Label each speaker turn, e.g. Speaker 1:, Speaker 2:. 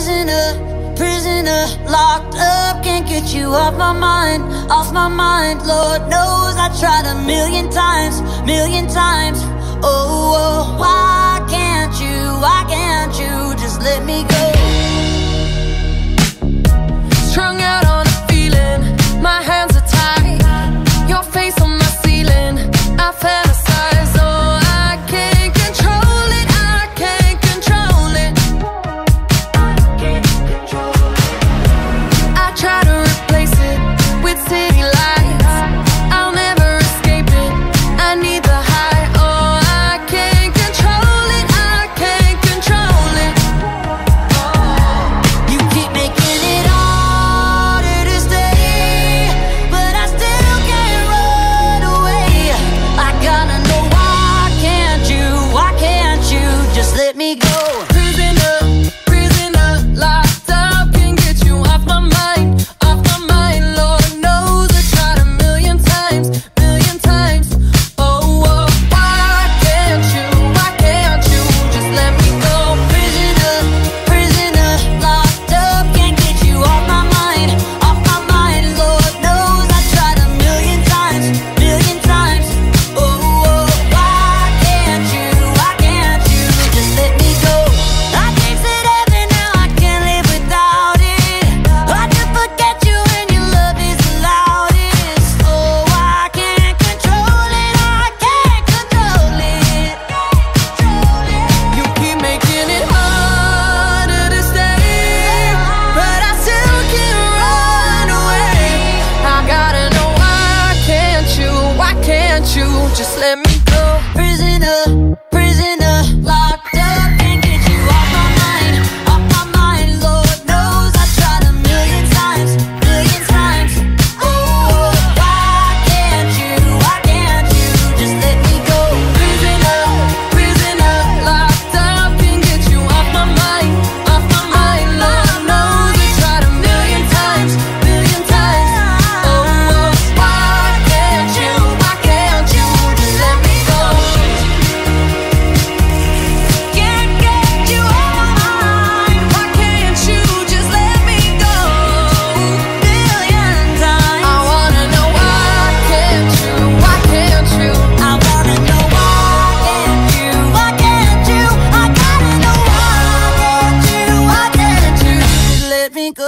Speaker 1: Prisoner, prisoner, locked up, can't get you off my mind, off my mind. Lord knows I tried a million times, million times. Oh, oh, why can't you just let me go?
Speaker 2: Strung out on a feeling, my hands are tied, your face on my ceiling, I fantasize. Oh, I can't control it, I can't control it. I try to replace it with city lights, I'll never escape it, I need the high. Oh, I can't control it, I can't control it.
Speaker 1: You keep making it harder to stay, but I still can't run away. I gotta know, why can't you just let me go?
Speaker 2: Prisoner, prisoner, locked up, can't get you off my mind, off my mind. Lord knows I tried a million times, million times. Oh, oh, why can't you just let me go?
Speaker 1: Prisoner, prisoner, locked up, can't get you off my mind, off my mind. Lord knows I tried a million times, million times. Oh, oh, why can't you just let me go? I tasted heaven, now I can't live without it. Hard to forget you when your love is the loudest. Oh, I can't control it, I can't control it.
Speaker 2: You keep making it harder to stay, but I still can't run away. I gotta know, why can't you just let me go?
Speaker 1: Prisoner, prisoner, locked up, can't get you off my mind, off my mind. Lord knows I tried a million times, million times. Oh, why can't you just let me go?
Speaker 2: Prisoner, prisoner, locked up, can't get you off my mind, off my mind. Lord knows I tried a million times, million times. Oh, why can't you just let me go?
Speaker 1: Can't get you off my mind,
Speaker 2: Why can't you just let me go?
Speaker 1: million times.
Speaker 2: I wanna know, why can't you?
Speaker 1: I wanna know, why can't you? I gotta know, why can't you just let me go?